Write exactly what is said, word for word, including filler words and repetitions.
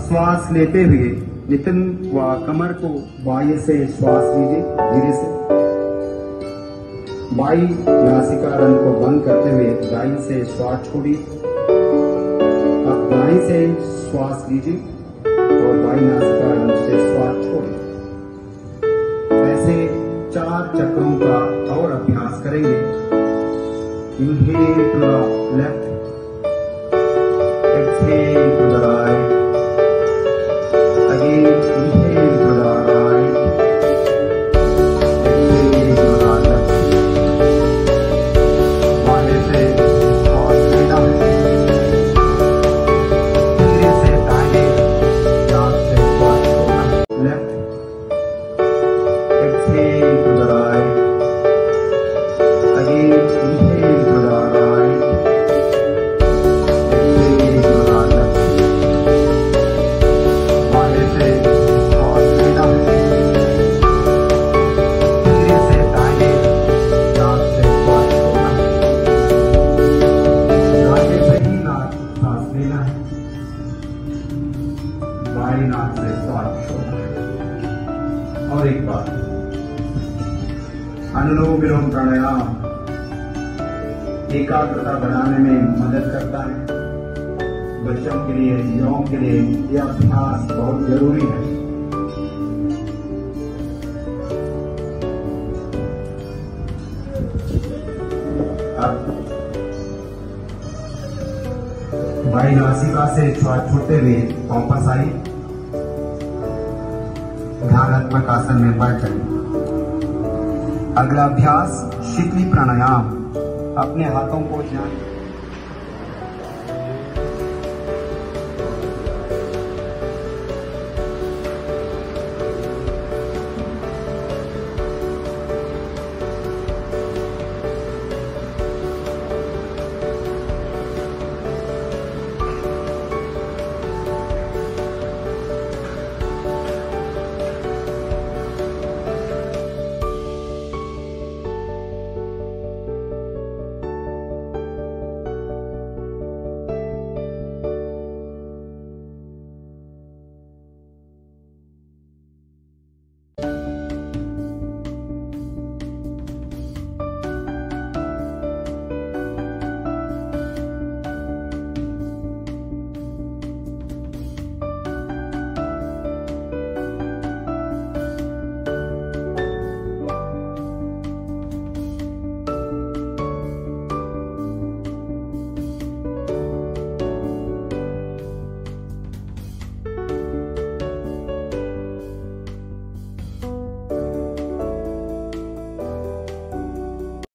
श्वास लेते हुए नितंब व कमर को बाह्य से श्वास लीजिए धीरे से। बाई नासिका रंध्र को बंद करते हुए दाई से श्वास छोड़िए। अब दाई से श्वास लीजिए और बाई नासिका रंध्र से श्वास छोड़िए। ऐसे चार चक्रों का और अभ्यास करेंगे। Inhale to the left, exhale to the right, again inhale to the right, exhale to the left. बाएं से श्वास लेना है, धीरे से दाएं नाक से श्वास छोड़ना। Left, exhale to the right, again inhale to the right. बाई नाक से श्वास छोड़ना है। और एक बार अनुलोम विलोम प्राणायाम एकाग्रता बढ़ाने में मदद करता है। बच्चों के लिए, युवाओं के लिए यह अभ्यास बहुत जरूरी है। अब बाई नासिका से श्वास छोड़ते हुए वापस आइए, ध्यानात्मक आसन में बैठ जाइए। अगला अभ्यास शीतली प्राणायाम। अपने हाथों को ध्यान